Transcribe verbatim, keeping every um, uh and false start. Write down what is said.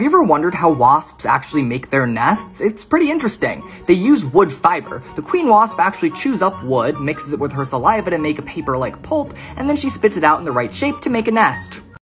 Have you ever wondered how wasps actually make their nests? It's pretty interesting. They use wood fiber. The queen wasp actually chews up wood, mixes it with her saliva to make a paper-like pulp, and then she spits it out in the right shape to make a nest.